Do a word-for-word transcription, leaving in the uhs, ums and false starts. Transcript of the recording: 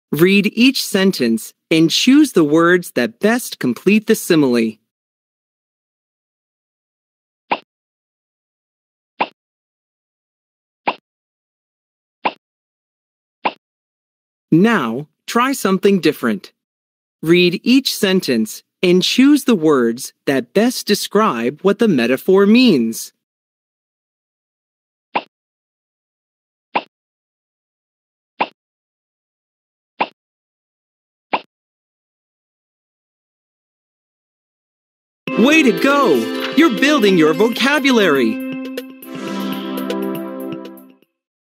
Read each sentence and choose the words that best complete the simile. Now, try something different. Read each sentence and choose the words that best describe what the metaphor means. Way to go! You're building your vocabulary!